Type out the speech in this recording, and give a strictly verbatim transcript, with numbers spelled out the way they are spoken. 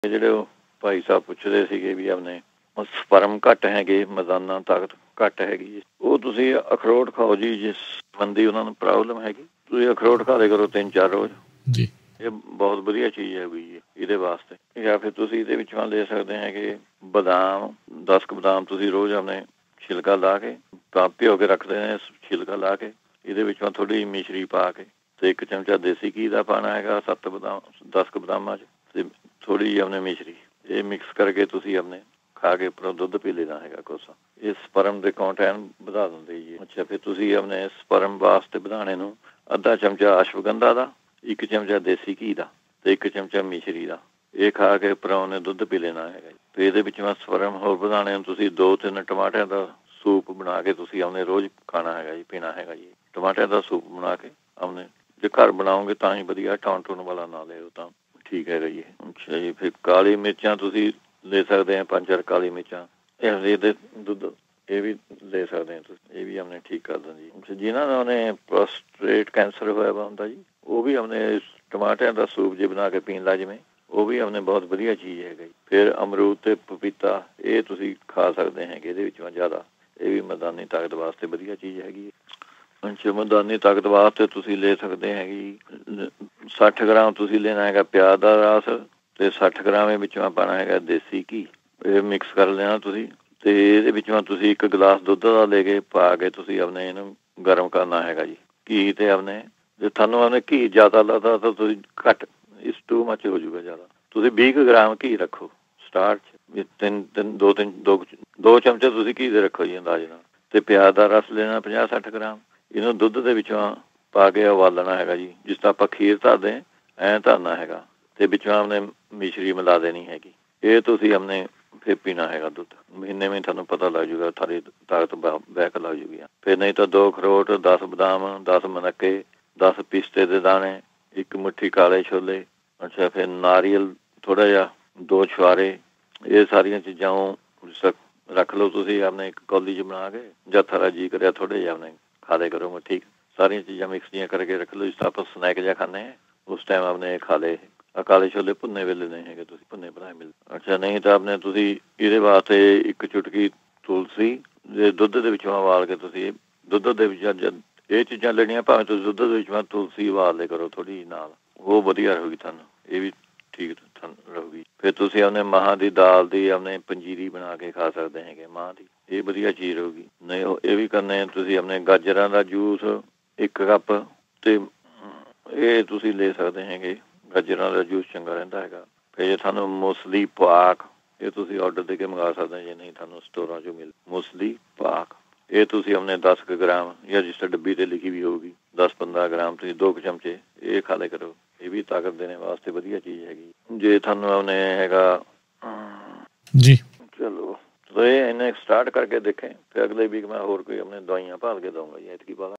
ਜਿਹੜੇ ਉਹ ਭਾਈ ਸਾਹਿਬ ਪੁੱਛਦੇ ਸੀਗੇ ਵੀ ਆਪਣੇ ਸਪਰਮ ਘੱਟ ਹੈਗੇ, ਮੈਦਾਨਾ ਤਾਕਤ ਘੱਟ ਹੈਗੀ, ਉਹ ਤੁਸੀਂ ਅਖਰੋਟ ਖਾਓ ਜੀ। ਜਿਸ ਸੰਬੰਧੀ ਉਹਨਾਂ ਨੂੰ ਪ੍ਰੋਬਲਮ ਹੈਗੀ ਤੁਸੀਂ ਅਖਰੋਟ ਖਾ ਲਿਆ ਕਰੋ ਤਿੰਨ ਚਾਰ ਰੋਜ਼ ਜੀ। ਇਹ ਬਹੁਤ ਵਧੀਆ ਚੀਜ਼ ਹੈਗੀ ਜੀ ਇਹਦੇ ਵਾਸਤੇ। ਜਾਂ ਫਿਰ ਤੁਸੀਂ ਇਹਦੇ ਵਿੱਚੋਂ ਲੈ ਸਕਦੇ ਹੈਗੇ ਬਦਾਮ, ਦਸ ਕੁ ਬਦਾਮ ਤੁਸੀਂ ਰੋਜ਼ ਆਪਣੇ ਛਿਲਕਾ ਲਾ ਕੇ ਭਿਓ ਕੇ ਰੱਖਦੇ ਨੇ, ਛਿਲਕਾ ਲਾ ਕੇ ਇਹਦੇ ਵਿੱਚੋਂ ਥੋੜ੍ਹੀ ਮਿਸ਼ਰੀ ਪਾ ਕੇ ਤੇ ਇੱਕ ਚਮਚਾ ਦੇਸੀ ਘੀ ਦਾ ਪਾਉਣਾ ਹੈਗਾ, ਸੱਤ ਬਦਾਮ ਦਸ ਕੁ ਬਦਾਮਾਂ 'ਚ ਤੇ ਥੋੜ੍ਹੀ ਜਿਹੀ ਆਪਣੇ ਮਿਸ਼ਰੀ, ਇਹ ਮਿਕਸ ਕਰਕੇ ਤੁਸੀਂ ਆਪਣੇ ਖਾ ਕੇ ਉੱਪਰੋਂ ਦੁੱਧ ਪੀ ਲੈਣਾ ਹੈਗਾ ਕੋਸਾ। ਇਹ ਸਪਰਮ ਦੇ ਕਾਉਂਟੈਨ ਵਧਾ ਦਿੰਦੇ ਜੀ। ਅੱਛਾ, ਫਿਰ ਤੁਸੀਂ ਆਪਣੇ ਸਪਰਮ ਵਾਸਤੇ ਵਧਾਣੇ ਨੂੰ ਅੱਧਾ ਚਮਚਾ ਅਸ਼ਵਗੰਧਾ ਦਾ, ਇੱਕ ਚਮਚਾ ਦੇਸੀ ਘੀ ਦਾ ਤੇ ਇੱਕ ਚਮਚਾ ਮਿਸ਼ਰੀ ਦਾ, ਇਹ ਖਾ ਕੇ ਉੱਪਰੋਂ ਉਹਨੇ ਦੁੱਧ ਪੀ ਲੈਣਾ ਹੈਗਾ ਜੀ। ਫਿਰ ਇਹਦੇ ਵਿੱਚ ਮੈਂ ਸਪਰਮ ਹੋਰ ਵਧਾਣੇ ਨੂੰ ਤੁਸੀਂ ਦੋ ਤਿੰਨ ਟਮਾਟਰ ਦਾ ਸੂਪ ਬਣਾ ਕੇ ਤੁਸੀਂ ਆਪਣੇ ਰੋਜ਼ ਖਾਣਾ ਹੈਗਾ ਜੀ, ਪੀਣਾ ਹੈਗਾ ਜੀ। ਟਮਾਟਰ ਦਾ ਸੂਪ ਬਣਾ ਕੇ ਆਪਣੇ ਜੇ ਘਰ ਬਣਾਓਗੇ ਤਾਂ ਹੀ ਵਧੀਆ, ਟਾਉਣ ਟੂਣ ਵਾਲਾ ਨਾ ਲਿਓ ਤਾਂ ਠੀਕ ਹੈਗਾ ਜੀ। ਅੱਛਾ ਜੀ, ਫਿਰ ਕਾਲੀ ਮਿਰਚਾਂ ਤੁਸੀਂ ਲੈ ਸਕਦੇ ਆ, ਪੰਜ ਚਾਰ ਕਾਲੀ ਮਿਰਚਾਂ ਇਹ ਦੇ ਦੁੱਧ ਇਹ ਵੀ ਲੈ ਸਕਦੇ ਆ ਤੁਸੀਂ, ਇਹ ਵੀ ਆਪਣੇ ਠੀਕ ਕਰ ਦਿੰਦੀ ਜੀ। ਜਿਹਨਾਂ ਦਾ ਉਹਨੇ ਪ੍ਰੋਸਟੇਟ ਕੈਂਸਰ ਹੋਇਆ ਵਾ ਹੁੰਦਾ ਜੀ, ਉਹ ਵੀ ਆਪਣੇ ਟਮਾਟਰਾਂ ਦਾ ਸੂਪ ਜੇ ਬਣਾ ਕੇ ਪੀਣ ਲਾ ਜਿਵੇਂ, ਉਹ ਵੀ ਆਪਣੇ ਬਹੁਤ ਵਧੀਆ ਚੀਜ਼ ਹੈਗਾ ਜੀ। ਫਿਰ ਅਮਰੂਦ ਤੇ ਪਪੀਤਾ ਇਹ ਤੁਸੀਂ ਖਾ ਸਕਦੇ ਹੈਗੇ, ਇਹਦੇ ਵਿੱਚੋਂ ਜ਼ਿਆਦਾ ਇਹ ਵੀ ਮੈਦਾਨੀ ਤਾਕਤ ਵਾਸਤੇ ਵਧੀਆ ਚੀਜ਼ ਹੈਗੀ। ਅੱਛਾ, ਮੈਦਾਨੀ ਤਾਕਤ ਵਾਸਤੇ ਤੁਸੀਂ ਲੈ ਸਕਦੇ ਹੈਗੇ ਸੱਠ ਗ੍ਰਾਮ ਤੁਸੀਂ ਲੈਣਾ ਹੈਗਾ ਪਿਆਜ਼ ਦਾ ਰਸ ਤੇ ਸੱਠ ਗ੍ਰਾਮ ਇਹ ਵਿੱਚੋਂ ਪਾਉਣਾ ਹੈਗਾ ਦੇਸੀ ਘੀ, ਇਹ ਮਿਕਸ ਕਰ ਲੈਣਾ ਤੁਸੀਂ ਤੇ ਇਹਦੇ ਵਿੱਚੋਂ ਤੁਸੀਂ ਇੱਕ ਗਲਾਸ ਦੁੱਧ ਦਾ ਲੈ ਕੇ ਪਾ ਕੇ ਤੁਸੀਂ ਆਪਣੇ ਇਹਨੂੰ ਗਰਮ ਕਰਨਾ ਹੈਗਾ ਜੀ ਘੀ ਤੇ ਆਪਣੇ। ਜੇ ਤੁਹਾਨੂੰ ਆਪਣੇ ਘੀ ਜ਼ਿਆਦਾ ਲੱਗਦਾ ਤਾਂ ਤੁਸੀਂ ਘੱਟ, ਇਸ ਟੂ ਮੱਚ ਹੋ ਜਾਊਗਾ ਜ਼ਿਆਦਾ, ਤੁਸੀਂ ਵੀਹ ਕੁ ਗ੍ਰਾਮ ਘੀ ਰੱਖੋ ਸਟਾਰਟ 'ਚ, ਤਿੰਨ ਤਿੰਨ ਦੋ ਤਿੰਨ ਦੋ ਦੋ ਚਮਚੇ ਤੁਸੀਂ ਘੀ ਦੇ ਰੱਖੋ ਜੀ ਅੰਦਾਜ਼ ਨਾਲ। ਤੇ ਪਿਆਜ਼ ਦਾ ਰਸ ਲੈਣਾ ਪੰਜਾਹ ਸੱਠ ਗ੍ਰਾਮ, ਇਹਨੂੰ ਦੁੱਧ ਦੇ ਵਿੱਚੋਂ ਪਾ ਕੇ ਉਬਾਲਣਾ ਹੈਗਾ ਜੀ, ਜਿਸ ਤਰ੍ਹਾਂ ਆਪਾਂ ਖੀਰ ਧਰਦੇ ਐਂ ਧਰਨਾ ਹੈਗਾ ਤੇ ਵਿੱਚੋਂ ਆਪਣੇ ਮਿਸ਼ਰੀ ਮਿਲਾ ਦੇਣੀ ਹੈਗੀ। ਇਹ ਤੁਸੀਂ ਆਪਣੇ ਫਿਰ ਪੀਣਾ ਹੈਗਾ ਦੁੱਧ, ਮਹੀਨੇ ਵਿੱਚ ਤੁਹਾਨੂੰ ਪਤਾ ਲੱਗ ਜੂਗਾ, ਸਾਰੀ ਤਾਕਤ ਬੈਕ ਲੱਗ ਜੂਗੀ। ਫਿਰ ਨਹੀਂ ਤਾਂ ਦੋ ਅਖਰੋਟ, ਦਸ ਬਦਾਮ, ਦਸ ਮਨੱਕੇ, ਦਸ ਪਿਸਤੇ ਦੇ ਦਾਣੇ, ਇੱਕ ਮੁੱਠੀ ਕਾਲੇ ਛੋਲੇ। ਅੱਛਾ, ਫਿਰ ਨਾਰੀਅਲ ਥੋੜ੍ਹਾ ਜਿਹਾ, ਦੋ ਛੁਹਾਰੇ, ਇਹ ਸਾਰੀਆਂ ਚੀਜ਼ਾਂ ਉਹ ਰੱਖ ਲਓ ਤੁਸੀਂ ਆਪਣੇ ਇੱਕ ਕੌਲੀ 'ਚ ਬਣਾ ਕੇ, ਜਾਂ ਥੋੜ੍ਹਾ ਜੀਅ ਕਰਿਆ ਥੋੜ੍ਹੇ ਜਿਹੇ ਆਪਣੇ ਖਾ ਲਿਆ ਕਰੋ। ਠੀਕ, ਸਾਰੀਆਂ ਚੀਜ਼ਾਂ ਮਿਕਸ ਜੀਆਂ ਕਰਕੇ ਰੱਖ ਲਓ, ਜਿਸ ਤਰ੍ਹਾਂ ਆਪਾਂ ਸਨੈਕ ਜਿਹਾ ਖਾਂਦੇ ਹਾਂ ਉਸ ਟਾਈਮ ਆਪਣੇ ਖਾ ਲਏ। ਕਾਲੇ ਛੋਲੇ ਭੁੰਨੇ ਵੇਲੇ ਨਹੀਂ ਹੈਗੇ, ਤੁਸੀਂ ਭੁੰਨੇ ਬਣਾਏ ਮਿਲ। ਅੱਛਾ, ਨਹੀਂ ਤਾਂ ਆਪਣੇ ਤੁਸੀਂ ਇਹਦੇ ਵਾਸਤੇ ਇੱਕ ਚੁਟਕੀ ਤੁਲਸੀ ਦੇ ਦੁੱਧ ਦੇ ਵਿੱਚੋਂ ਉਬਾਲ ਕੇ ਤੁਸੀਂ ਦੁੱਧ ਦੇ ਵਿੱਚ ਇਹ ਚੀਜ਼ਾਂ ਲੈਣੀਆਂ, ਭਾਵੇਂ ਤੁਸੀਂ ਦੁੱਧ ਦੇ ਵਿੱਚ ਤੁਲਸੀ ਉਬਾਲ ਲਿਆ ਕਰੋ ਥੋੜ੍ਹੀ ਜਿਹੀ ਨਾਲ, ਉਹ ਵਧੀਆ ਰਹੂਗੀ ਤੁਹਾਨੂੰ, ਇਹ ਵੀ ਠੀਕ ਰਹੂਗੀ। ਫਿਰ ਤੁਸੀਂ ਆਪਣੇ ਮਾਂਹ ਦੀ ਦਾਲ ਦੀ ਆਪਣੇ ਪੰਜੀਰੀ ਬਣਾ ਕੇ ਖਾ ਸਕਦੇ ਹੈਗੇ, ਮਾਂਹ ਦੀ, ਇਹ ਵਧੀਆ ਚੀਜ਼ ਰਹੂਗੀ। ਨਹੀਂ ਉਹ ਇਹ ਵੀ ਕਰਨੇ ਤੁਸੀਂ ਆਪਣੇ ਗਾਜਰਾਂ ਦਾ ਜੂਸ ਇੱਕ ਕੱਪ ਤੇ ਇਹ ਤੁਸੀਂ ਲੈ ਸਕਦੇ ਹੈਗੇ, ਗਾਜਰਾਂ ਦਾ ਜੂਸ ਚੰਗਾ ਰਹਿੰਦਾ ਹੈਗਾ। ਫਿਰ ਜੇ ਤੁਹਾਨੂੰ ਮੂਸਲੀ ਪਾਕ ਇਹ ਤੁਸੀਂ ਔਡਰ ਦੇ ਕੇ ਮੰਗਵਾ ਸਕਦੇ, ਜੇ ਨਹੀਂ ਤੁਹਾਨੂੰ ਸਟੋਰਾਂ 'ਚੋਂ ਮਿਲ ਮੂਸਲੀ ਪਾਕ, ਇਹ ਤੁਸੀਂ ਆਪਣੇ ਦਸ ਕੁ ਗ੍ਰਾਮ ਜਾਂ ਜਿਸ ਤਰ੍ਹਾਂ ਡੱਬੀ 'ਤੇ ਲਿਖੀ ਵੀ ਹੋਊਗੀ ਦਸ ਪੰਦਰਾਂ ਗ੍ਰਾਮ ਤੁਸੀਂ ਦੋ ਕੁ ਚਮਚੇ ਇਹ ਖਾ ਲਿਆ ਕਰੋ, ਇਹ ਵੀ ਤਾਕਤ ਦੇਣੇ ਵਾਸਤੇ ਵਧੀਆ ਚੀਜ਼ ਹੈਗੀ। ਜੇ ਤੁਹਾਨੂੰ ਆਪਣੇ ਹੈਗਾ ਜੀ ਚਲੋ ਇਹ ਇਹਨੇ ਸਟਾਰਟ ਕਰਕੇ ਦੇਖੇ, ਫਿਰ ਅਗਲੇ ਵੀਕ ਮੈਂ ਹੋਰ ਕੋਈ ਆਪਣੇ ਦਵਾਈਆਂ ਭਾਲ ਕੇ ਦਊਂਗਾ ਜੀ, ਐਤਕੀ ਬਾਅਦ।